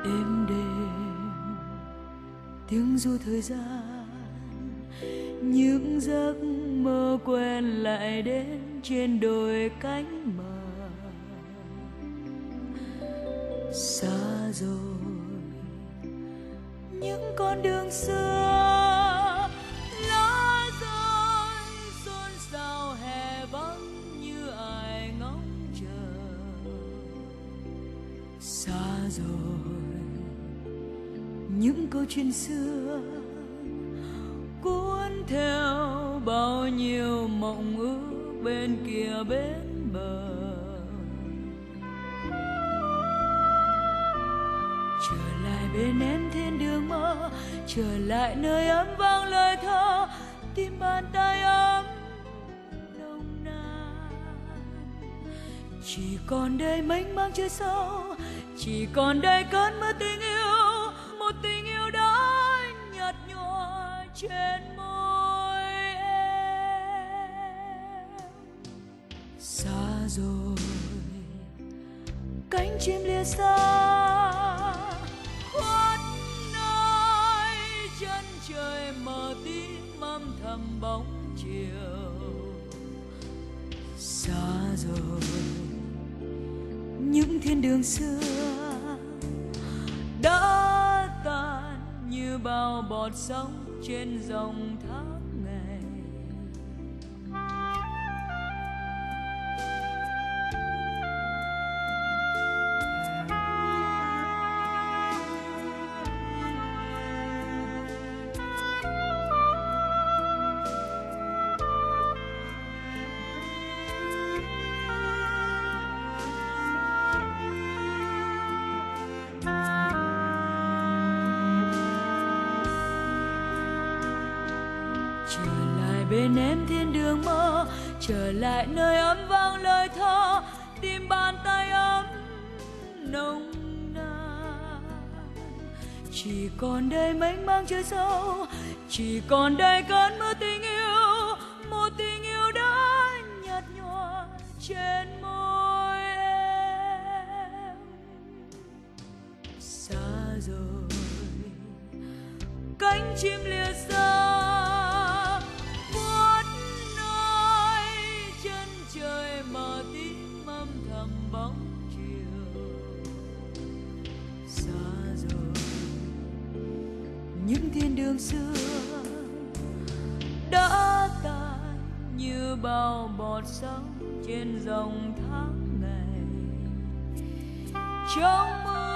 êm đềm tiếng ru thời gian, những giấc mơ quen lại đến trên đồi cánh mờ. Xa rồi những con đường xưa, lá rơi xôn xao hè vắng như ai ngóng chờ. Xa rồi những câu chuyện xưa cuốn theo bao nhiêu mộng ước bên kia bến bờ. Trở lại bên em thiên đường mơ, trở lại nơi ấm vang lời thơ, tim bàn tay ấm nồng nàn. Chỉ còn đây mênh mang trời sâu, chỉ còn đây cơn mưa tình yêu, một tình yêu đã nhạt nhòa trên môi em. Xa rồi cánh chim lìa xa, khuất nơi chân trời mờ tím âm thầm bóng chiều. Xa rồi những thiên đường xưa đã tan như bao bọt sóng trên dòng tháng ngày. Bên em thiên đường mơ, trở lại nơi ấm vang lời thơ, tim bàn tay ấm nồng nàn. Chỉ còn đây mênh mang trời sâu, chỉ còn đây cơn mưa tình yêu, một tình yêu đã nhạt nhòa trên môi em. Xa rồi cánh chim lìa xa, mờ tím âm thầm bóng chiều. Xa rồi những thiên đường xưa đã tan như bao bọt sóng trên dòng tháng ngày. Trong mưa